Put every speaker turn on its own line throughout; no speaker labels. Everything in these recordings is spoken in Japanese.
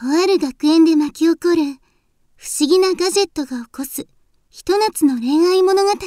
とある学園で巻き起こる不思議なガジェットが起こすひと夏の恋愛物語。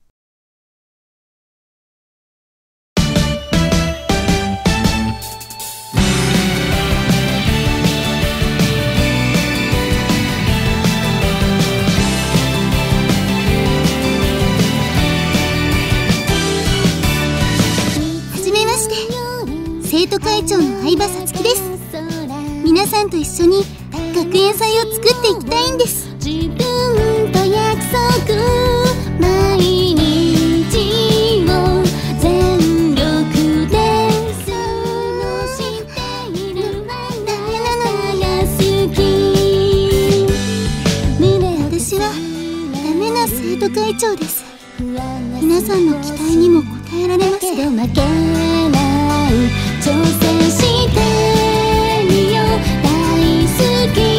はじめまして、生徒会長の相葉さつきです。皆さんと一緒に学園祭を作っていきたいんです。自分と約束、毎日を全力で過ごしている。ダメなのが好き。私はダメな生徒会長です。皆さんの期待にも応えられますか？負けない挑戦してみよう。大好き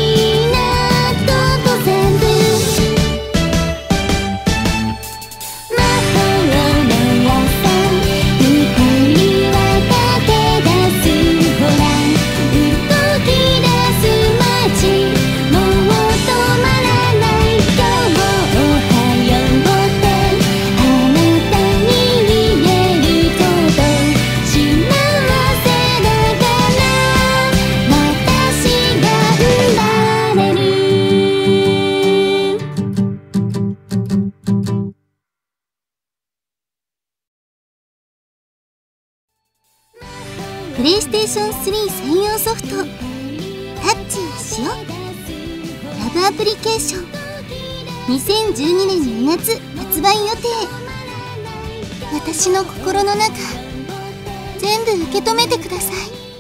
プレイステーション3専用ソフトタッチをしようラブアプリケーション2012年2月発売予定。私の心の中全部受け止めてください。